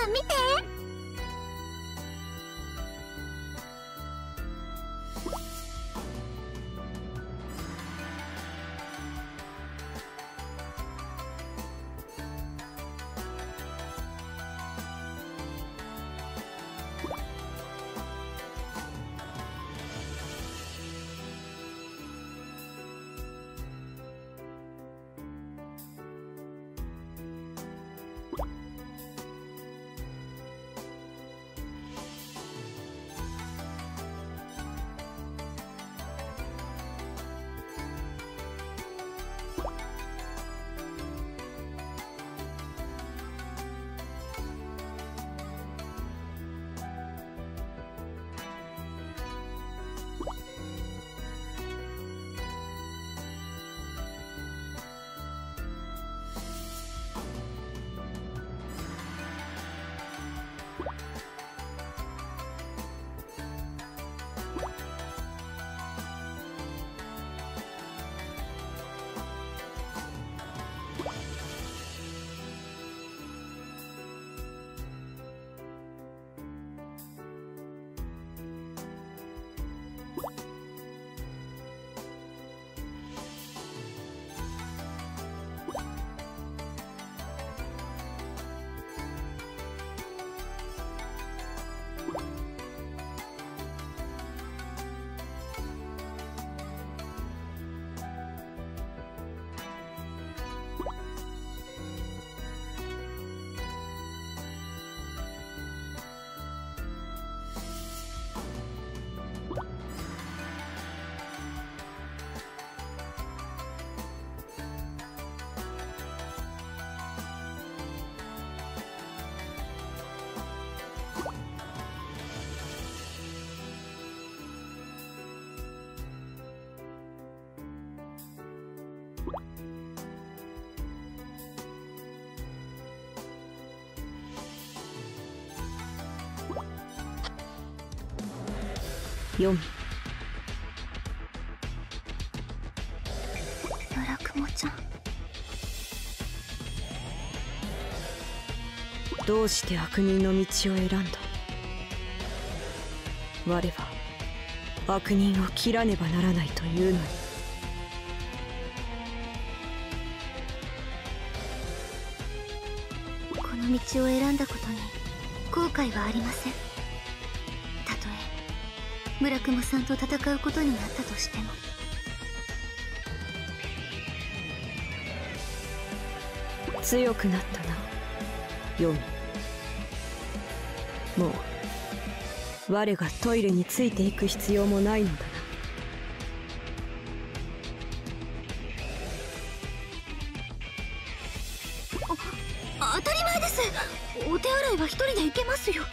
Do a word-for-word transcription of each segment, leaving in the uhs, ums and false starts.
ん見て。 よみ。 村雲ちゃん。 どうして悪人の道を選んだ。我は悪人を切らねばならないというのに。 この道を選んだことに後悔はありません。たとえ村雲さんと戦うことになったとしても。 強くなったな、ヨミ。もう我がトイレについていく必要もないのだな。 あ、当たり前です。お手洗いは一人で行けますよ。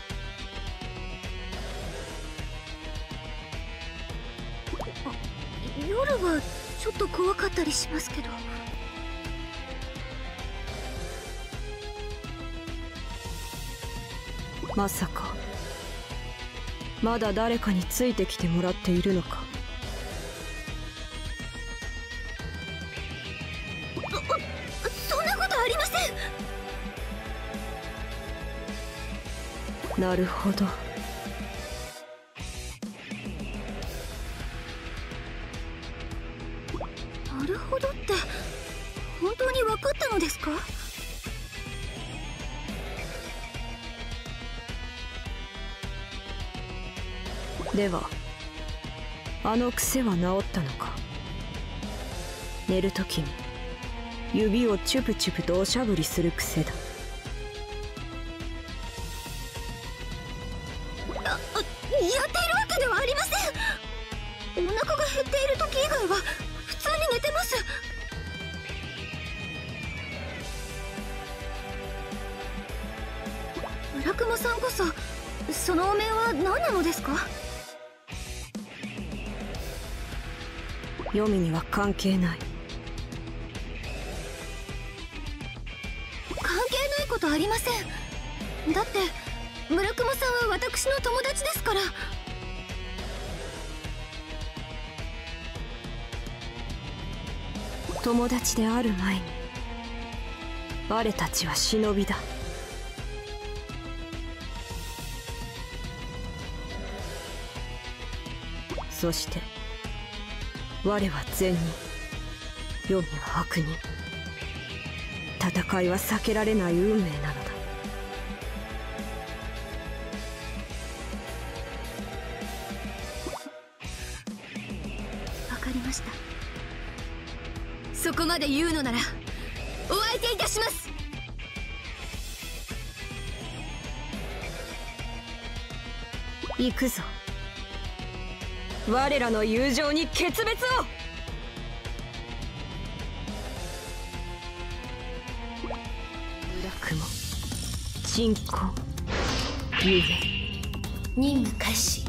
夜はちょっと怖かったりしますけど。 まさかまだ誰かについてきてもらっているのか。 そんなことありません。 なるほど。 なるほどって本当に分かったのですか？ ではあの癖は治ったのか。寝るときに指をチュプチュプとおしゃぶりする癖だ。 あ、やっているわけではありません。お腹が減っている時以外は普通に寝てます。村雲さんこそそのお面は何なのですか？ ヨミには関係ない。 関係ないことありません。だって村雲さんは私の友達ですから。 友達である前に我たちは忍びだ。 そして我は善人、黄泉は悪人。戦いは避けられない運命なのだ。 わかりました。そこまで言うのならお相手いたします。 行くぞ、我らの友情に決別を。雲、鎮魂、幽玄。 任務開始。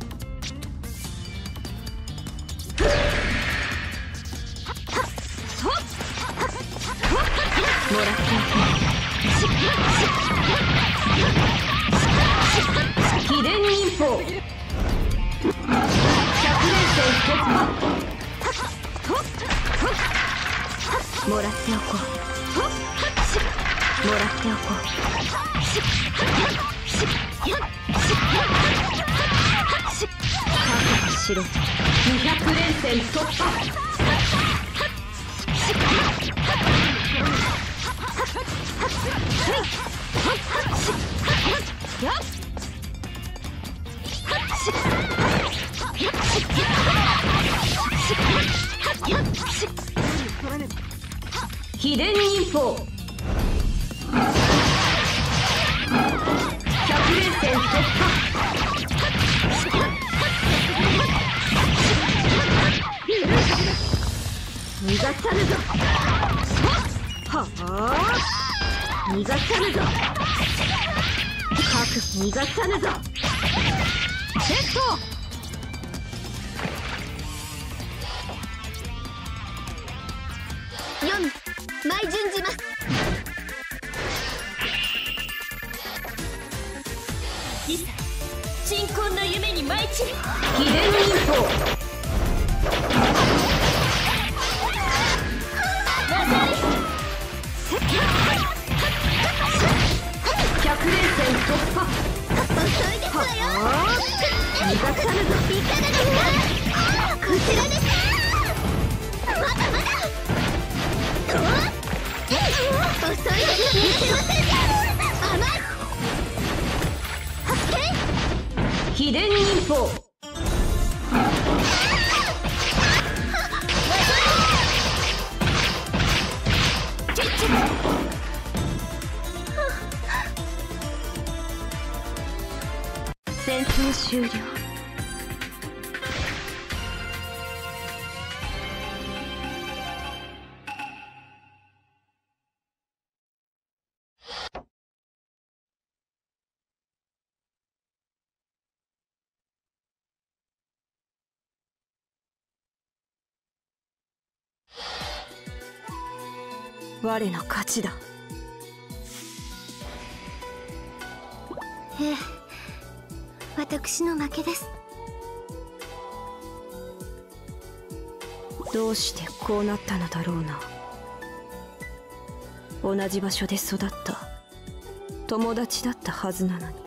もらって秘伝忍法百連戦突破。もらっておこう、もらっておこう。覚悟しろ。にひゃく連戦突破。秘伝忍法百連戦突破。逃がさぬぞ。はあ、逃がさぬぞ。覚悟、逃がさぬぞ。セット。 読む、舞順じます。いざ鎮魂の夢に舞い散る。 秘伝忍法百連戦突破。 遅いですわよ。 逃がさぬぞ。 いかがですか。こちらです。まだまだ。遅いです。見せません。甘い。 秘伝忍法戦闘終了。我の勝ちだ。 ええ、私の負けです。 どうしてこうなったのだろうな。同じ場所で育った友達だったはずなのに。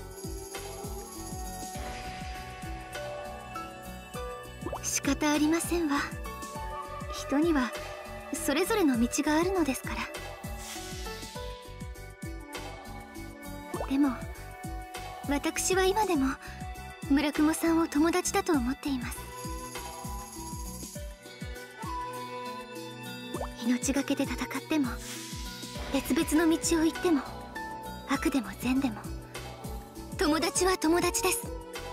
仕方ありませんわ。人にはそれぞれの道があるのですから。でも私は今でも村雲さんを友達だと思っています。命がけで戦っても別々の道を行っても悪でも善でも友達は友達です。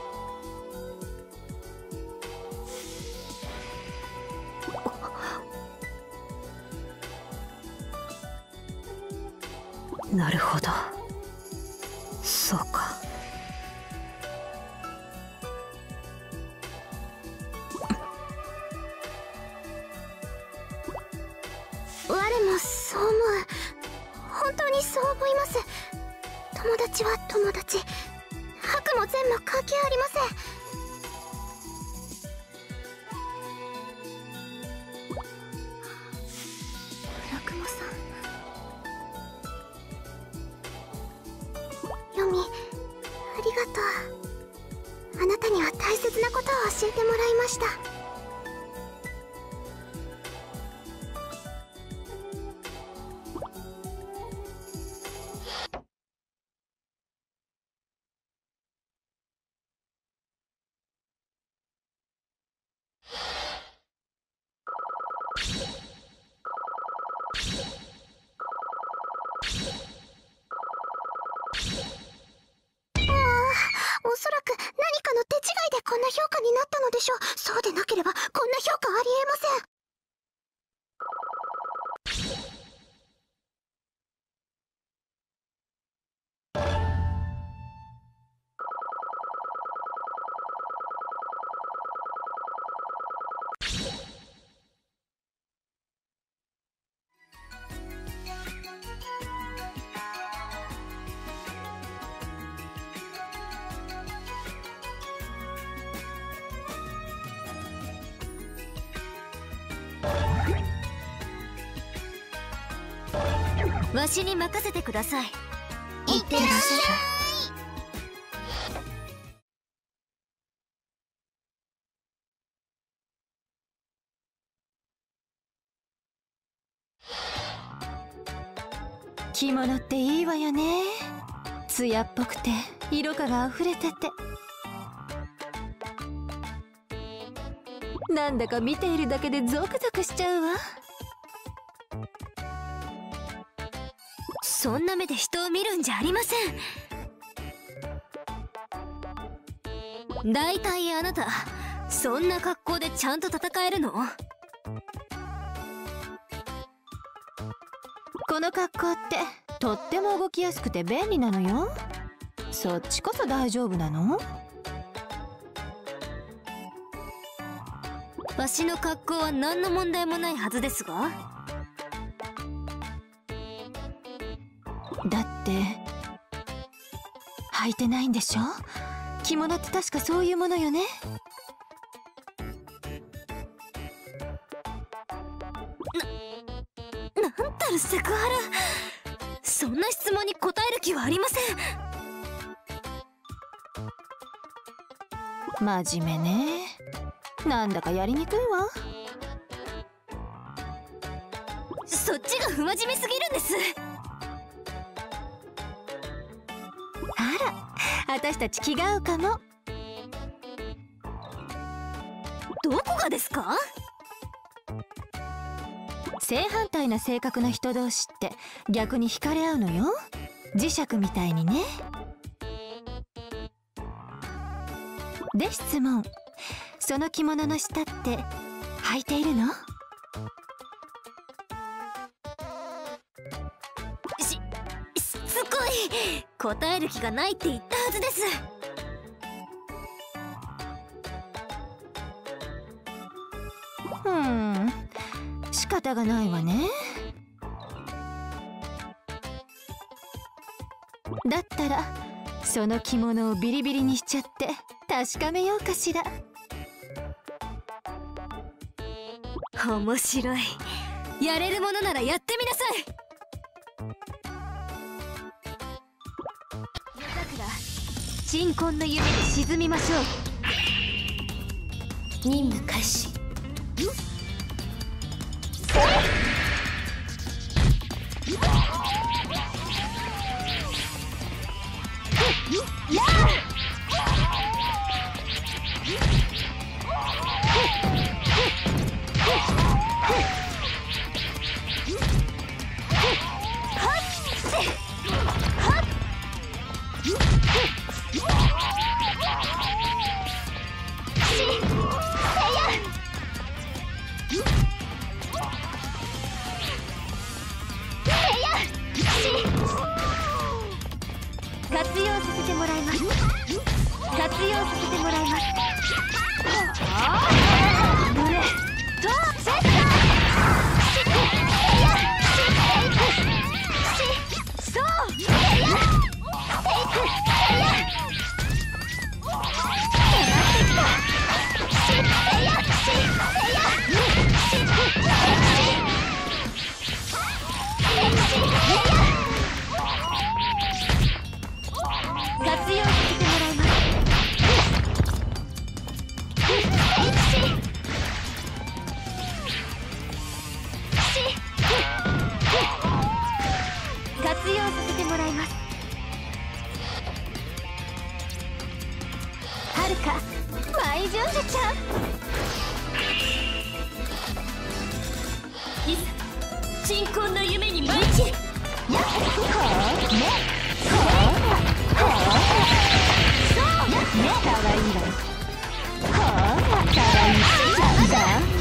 なるほど、そうか。 我もそう思う。本当にそう思います。友達は友達、悪も善も関係ありません。村雲さん、ヨミ、ありがとう。あなたには大切なことを教教えてもらいました。おそらく何かの手違いでこんな評価になったのでしょう。そうでなければこんな評価ありえません。 わしに任せてください。 いってらっしゃい。 着物っていいわよね。艶っぽくて色香が溢れてて、なんだか見ているだけでゾクゾクしちゃうわ。そんな目で人を見るんじゃありません。だいたいあなたそんな格好でちゃんと戦えるの？この格好ってとっても動きやすくて便利なのよ。そっちこそ大丈夫なの？わしの格好は何の問題もないはずですが。だって履いてないんでしょ？着物って確かそういうものよね。な、なんたるセクハラ。そんな質問に答える気はありません。真面目ね。なんだかやりにくいわ。そっちが不真面目すぎるんです。あら、私たち気が合うかも。どこがですか？正反対な性格な人同士って逆に惹かれ合うのよ。磁石みたいにね。で質問、その着物の下って履いているの？し、しつこい。答える気がないって言ったはずです。うーん、仕方がないわね。だったらその着物をビリビリにしちゃって確かめようかしら。面白い。やれるものならやってみなさい。夜桜、鎮魂の夢に沈みましょう。任務開始。活用させてもらいます。活用させてもらいます。胸とセット。そう活用させてもらいます。 いざ鎮魂の夢に舞い散る。やっほーねほーほーそうやっねかわいいわ。ほーかわいいしなんだ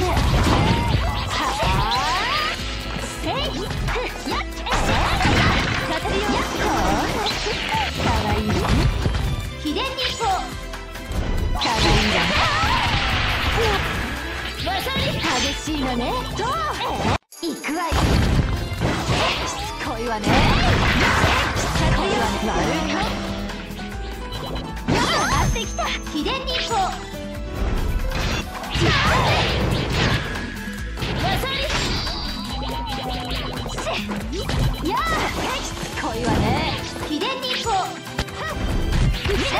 はあせいやっやっ語りよほーかわいいね。秘伝日報かわいいわ。わさび激しいのね。どう行くわよ。しつこいわね。しつこいわね。悪いかやっってきた。秘伝日報わさびやあしつこいわね。秘伝日報やっ攻め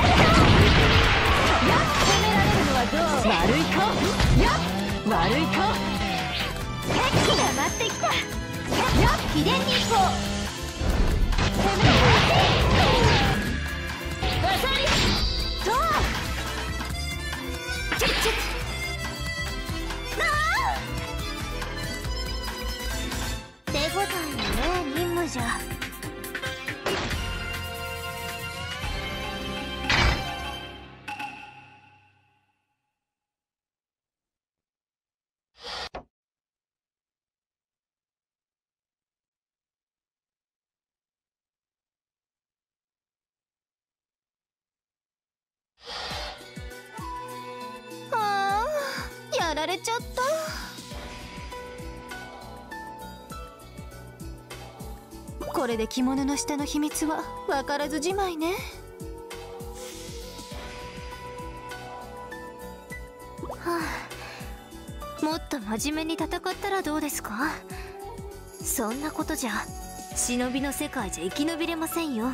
られるのはどう。悪いかやっ悪いか黙ってきた。やっ秘伝日報攻めわさびどうチュッチュッなあ手応えのねえ任務じゃ。ああやられちゃった。これで着物の下の秘密は分からずじまいね。はあ、もっと真面目に戦ったらどうですか。そんなことじゃ忍びの世界じゃ生き延びれませんよ。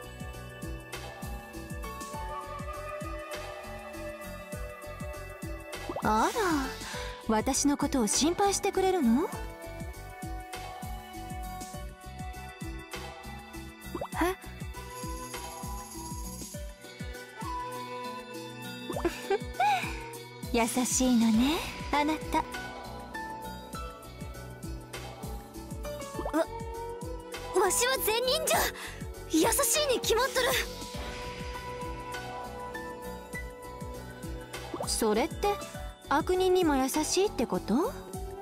あら、私のことを心配してくれるの？え優しいのね、あなた。わ、わしは善人じゃ。優しいに決まっとる。それって悪人にも優しいってこと？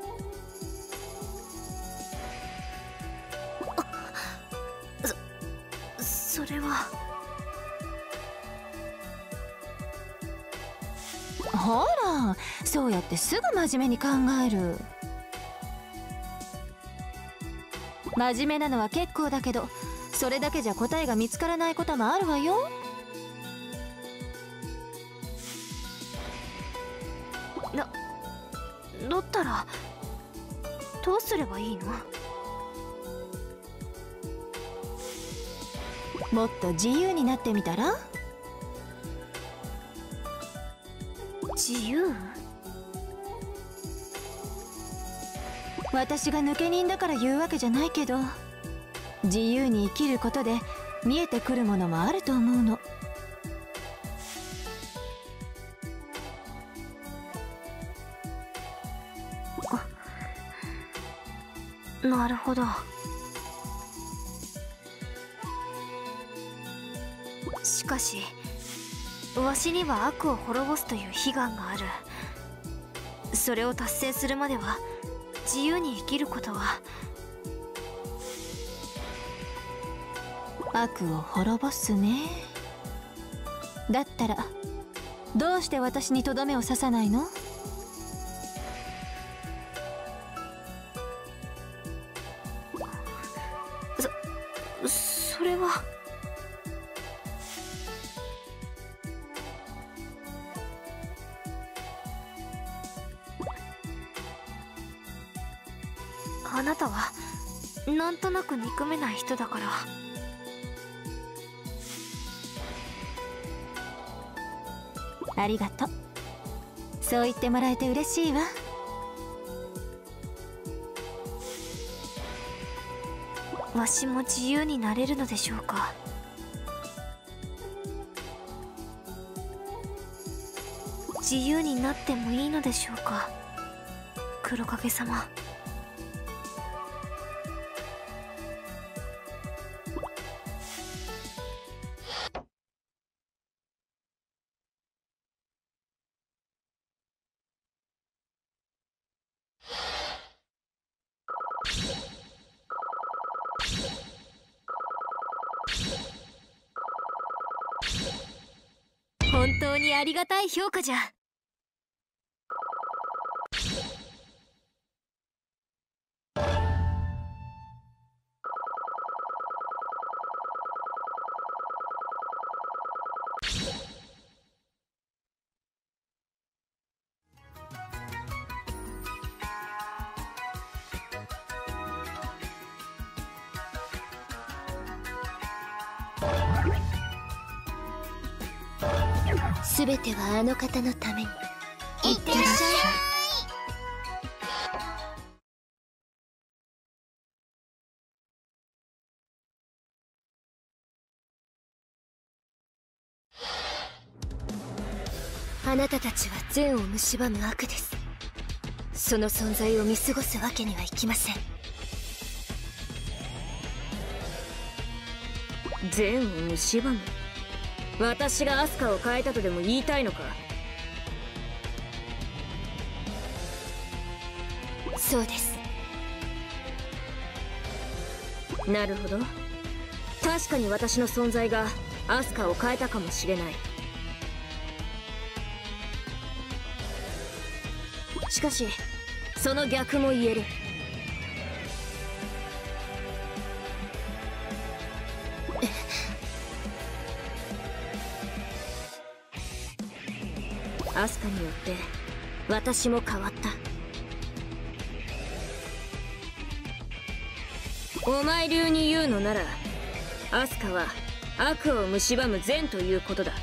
そ、それは。ほら、そうやってすぐ真面目に考える。真面目なのは結構だけど、それだけじゃ答えが見つからないこともあるわよ。だ、だったらどうすればいいの？もっと自由になってみたら？自由？私が抜け人だから言うわけじゃないけど、自由に生きることで見えてくるものもあると思うの。なるほど。しかしわしには悪を滅ぼすという悲願がある。それを達成するまでは自由に生きることは。悪を滅ぼすね。だったらどうして私にとどめを刺さないの？そ、それは。あなたはなんとなく憎めない人だから。ありがとう。そう言ってもらえて嬉しいわ。わしも自由になれるのでしょうか。自由になってもいいのでしょうか、黒影様。 当にありがたい評価じゃ。 すべてはあの方のために。いってらっしゃい。あなたたちは善を蝕む悪です。その存在を見過ごすわけにはいきません。 善を蝕む？私がアスカを変えたとでも言いたいのか？ そうです。 なるほど。確かに私の存在がアスカを変えたかもしれない。しかしその逆も言える。アスカによって私も変わった。お前流に言うのならアスカは悪を蝕む善ということだ。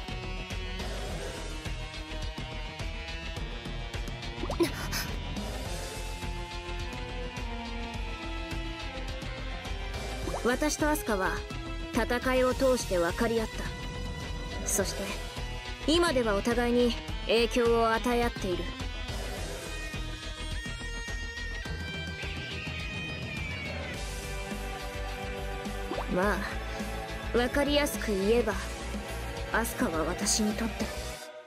私とアスカは戦いを通して分かり合った。そして今ではお互いに影響を与え合っている。まあ分かりやすく言えばアスカは私にとって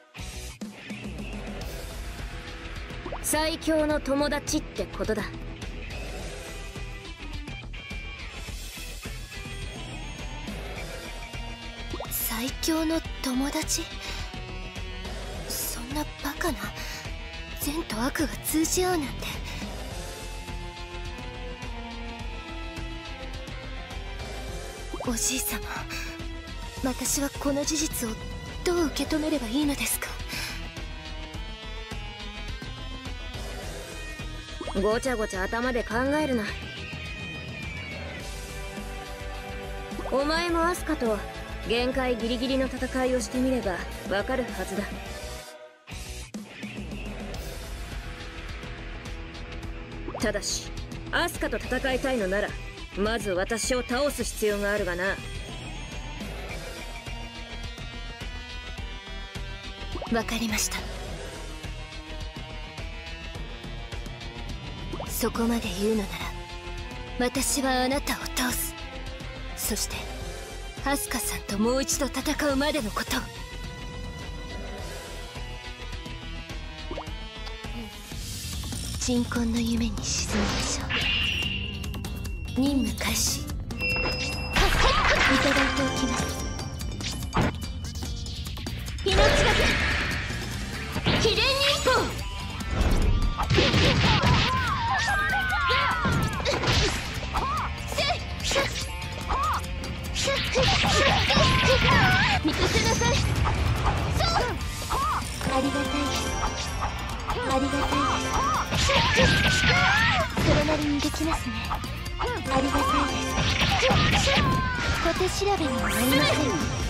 最強の友達ってことだ。 最強の友達？そんなバカな。善と悪が通じ合うなんて。おじい様、私はこの事実をどう受け止めればいいのですか？ ごちゃごちゃ頭で考えるな。お前もアスカと限界ギリギリの戦いをしてみればわかるはずだ。ただしアスカと戦いたいのならまず私を倒す必要があるがな。 わかりました。そこまで言うのなら私はあなたを倒す。そしてアスカさんともう一度戦うまでのことを。鎮魂の夢に沈みましょう。任務開始。いただいておきます。命がけ秘伝忍法。見させなさい。ありがたいです。ありがたいです。それなりにできますね。ありがたいです。小手調べにもなりませんね。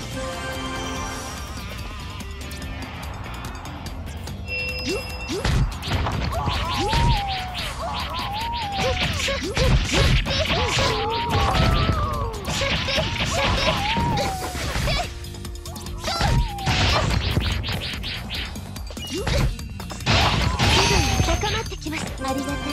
高まってきます。ありがたいです。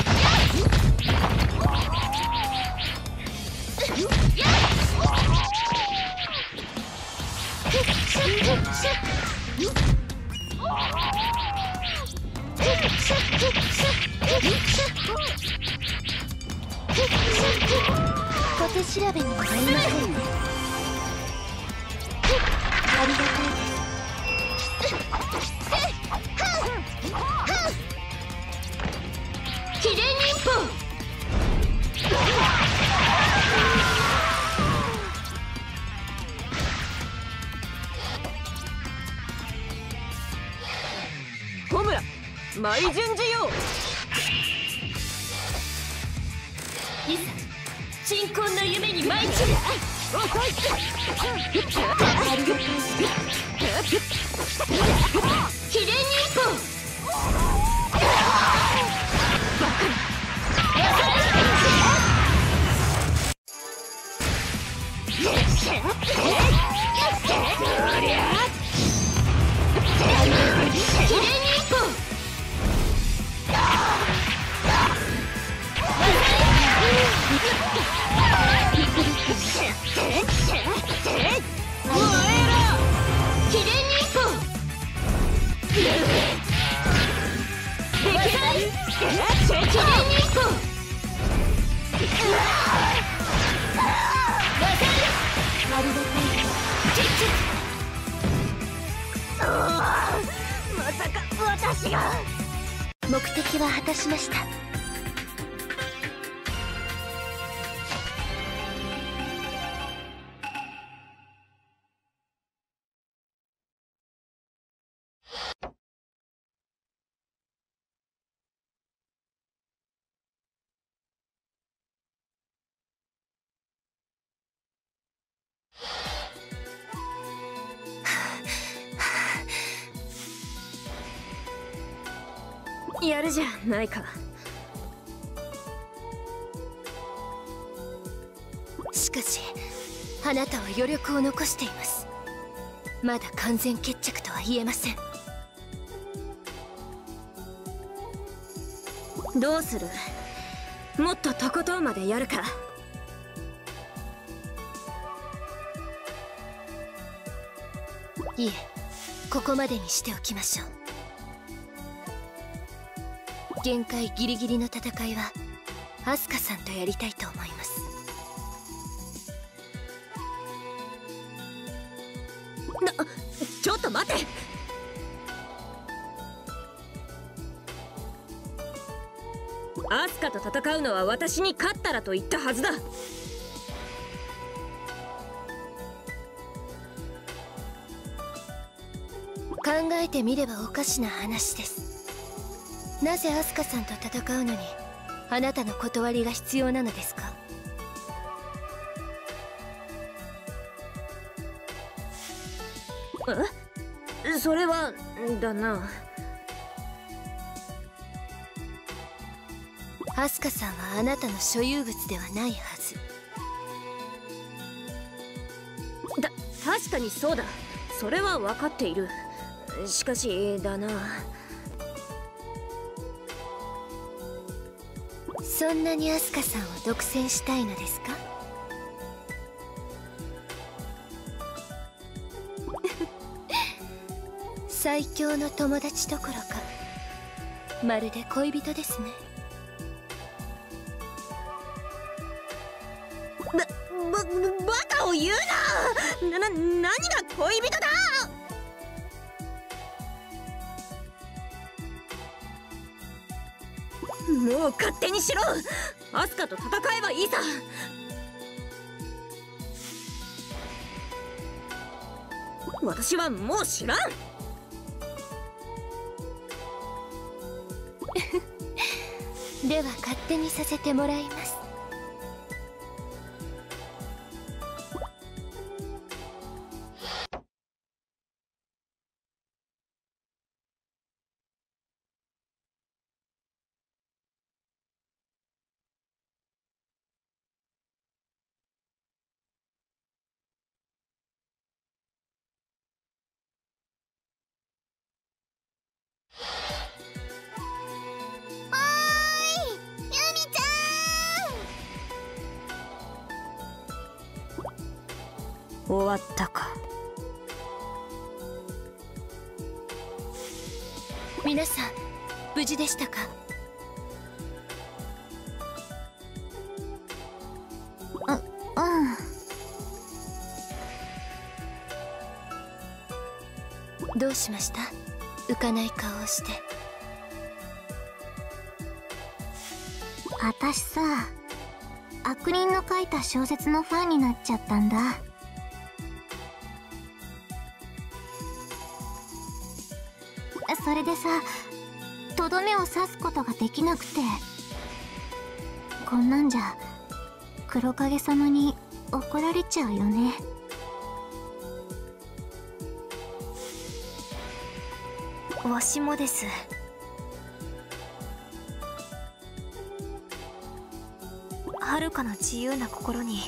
小手調べにもなりませんね。ありがたいです。 秘伝忍法。 ホムラ舞順次よ。 いざ鎮魂の夢に舞い散る。秘伝忍法。 まさか私が。 目的は果たしました。 やるじゃないか。 しかしあなたは余力を残しています。まだ完全決着とは言えません。 どうする？もっととことんまでやるか。 いえ、ここまでにしておきましょう。限界ギリギリの戦いはアスカさんとやりたいと思います。 な、ちょっと待て。アスカと戦うのは私に勝ったらと言ったはずだ。 考えてみればおかしな話です。なぜアスカさんと戦うのにあなたの断りが必要なのですか？ え？それはだな。 アスカさんはあなたの所有物ではないはず。 だ、確かにそうだ。それは分かっている。しかしだな。 そんなにアスカさんを独占したいのですか？最強の友達どころかまるで恋人ですね。 ば、ば、バカを言うな。な、な、何が恋人だ。もう勝手にしろ。アスカと戦えばいいさ。私はもう知らん。 では勝手にさせてもらいます。 終わったか。 皆さん無事でしたか？ う、うん。 どうしました？浮かない顔をして。 私さ、悪人の書いた小説のファンになっちゃったんだ。それでさ、とどめを刺すことができなくて、こんなんじゃ黒影様に怒られちゃうよね。 わしもです。遥かの自由な心に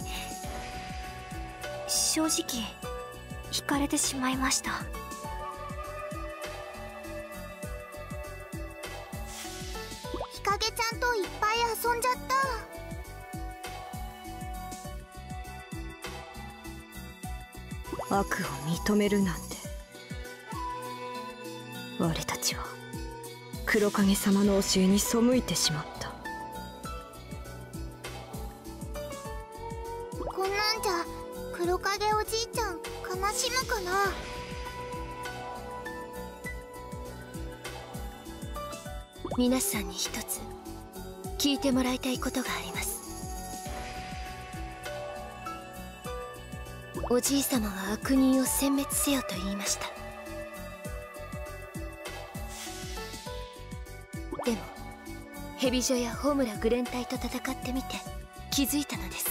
正直惹かれてしまいました。 日陰ちゃんといっぱい遊んじゃった。 悪を認めるなんて。我たちは黒影様の教えに背いてしまった。 こんなんじゃ黒影おじいちゃん悲しむかな。 皆さんに一つ聞いてもらいたいことがあります。おじい様は悪人を殲滅せよと言いました。でも蛇女やホムラグレン隊と戦ってみて気づいたのです。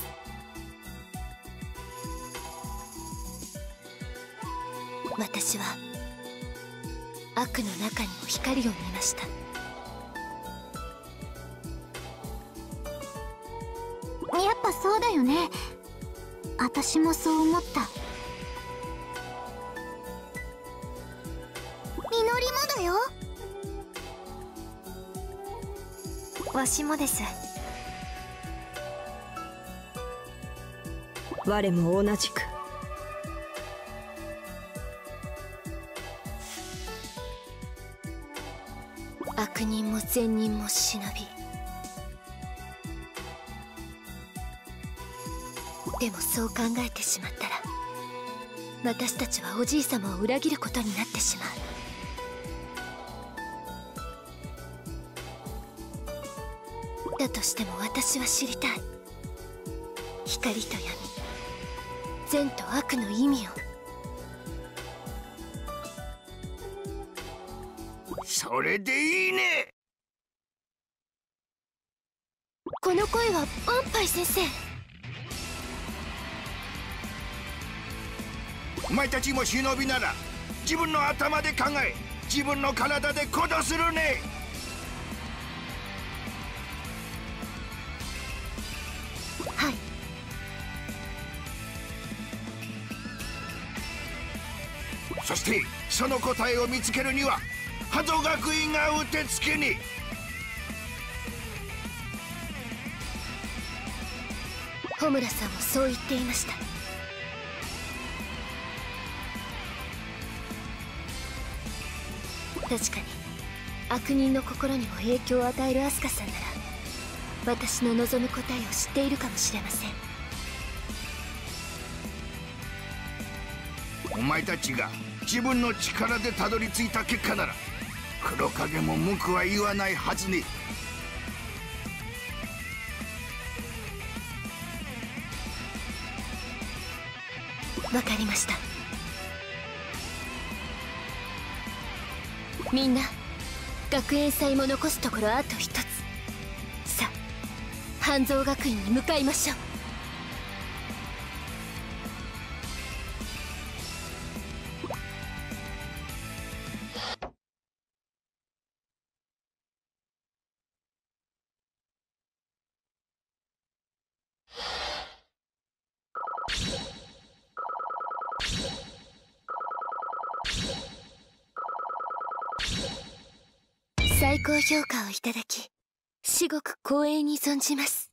私は悪の中にも光を見ました。 やっぱそうだよね。私もそう思った。みのりもだよ。 わしもです。 我も同じく。 悪人も善人も忍び、でもそう考えてしまったら私たちはおじい様を裏切ることになってしまう。だとしても私は知りたい。光と闇、善と悪の意味を。 それでいいね。 この声はオンパイ先生。 お前たちも忍びなら自分の頭で考え、自分の体で行動するね。 はい。 そしてその答えを見つけるには波動学院がうってつけに。 ホムラさんもそう言っていました。確かに悪人の心にも影響を与えるアスカさんなら私の望む答えを知っているかもしれません。 お前たちが自分の力でたどり着いた結果なら黒影も文句は言わないはずね。 わかりました。みんな学園祭も残すところあと一つ。さあ半蔵学院に向かいましょう。最高評価をいただき至極光栄に存じます。